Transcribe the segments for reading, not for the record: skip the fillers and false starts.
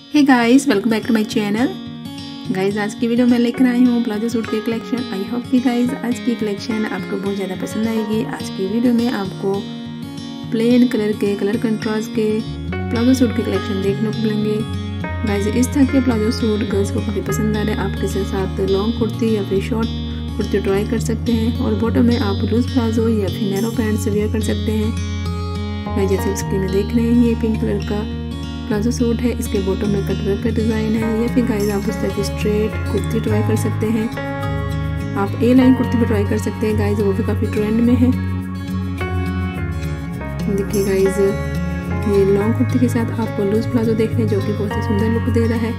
Hey guys, welcome back to my channel. Guys, आज की video में लेकर आई हूँ प्लाजो सूट की कलेक्शन। आई होप कि गाइस आज की कलेक्शन आपको बहुत ज़्यादा पसंद आएगी। आज की वीडियो में आपको प्लेन कलर के कलर कंट्रास्ट के प्लाजो सूट की कलेक्शन देखने को मिलेंगे। गाइस, इस तरह के प्लाजो सूट गर्ल्स को काफ़ी पसंद आ रहे हैं। आप किसी के साथ लॉन्ग कुर्ती या फिर शॉर्ट कुर्ती ट्राई कर सकते हैं और बॉटम में आप लूज प्लाजो या फिर नैरो पैंट से वेयर कर सकते हैं। गाइस, जैसे स्क्रीन में देख रहे हैं, ये पिंक कलर का प्लाजो सूट है। इसके बॉटम में कटवर्क का डिज़ाइन है या फिर गाइस आप इस तरह की स्ट्रेट कुर्ती ट्राई कर सकते हैं। आप ए लाइन कुर्ती भी ट्राई कर सकते हैं गाइस, वो भी काफ़ी ट्रेंड में है। देखिए गाइस, ये लॉन्ग कुर्ती के साथ आपको लूज प्लाजो देख रहे हैं जो कि बहुत ही सुंदर लुक दे रहा है।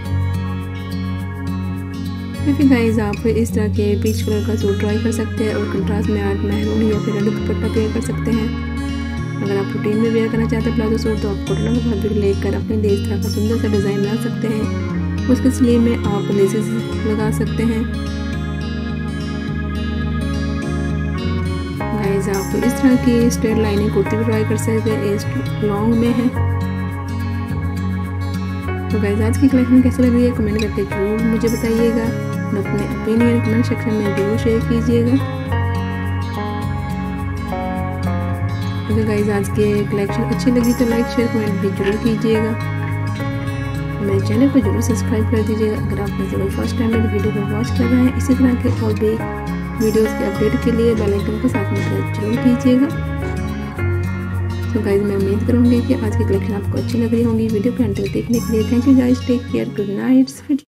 या फिर गाइस आप इस तरह के पीच कलर का सूट ट्राई कर सकते हैं और कंट्रास्ट में आप मैरून या फिर रेड दुपट्टा पेयर कर सकते हैं। अगर आप रूटीन में वेयर करना चाहते हैं प्लाजो सूट तो आप कॉटन का फैब्रिक लेकर अपने लिए इस तरह का सुंदर सा डिज़ाइन बना सकते हैं। उसके स्लीव में आप लेसेस लगा सकते हैं। गाइस, आप इस तरह की स्ट्रेट लाइनिंग कुर्ती भी ट्राई कर सकते हैं, ये लॉन्ग में है। तो गाइस, आज की कलेक्शन कैसे लग रही है कमेंट करके जरूर मुझे बताइएगा और अपने ओपिनियन कमेंट सेक्शन में जरूर शेयर कीजिएगा। अगर गाइस आज की कलेक्शन अच्छी लगी तो लाइक शेयर कमेंट भी जरूर कीजिएगा। मेरे चैनल को जरूर सब्सक्राइब कर दीजिएगा अगर आपने जरूर फर्स्ट टाइम मेरी वीडियो को वॉच कर रहे हैं। इसी तरह के और भी वीडियोस के अपडेट के लिए बेल आइकन को साथ में जरूर कीजिएगा। तो गाइस, मैं उम्मीद करूँगी कि आज की कलेक्शन आपको अच्छी लग रही होंगी। वीडियो को अंत तक देखने के लिए thank you guys, take care, good night.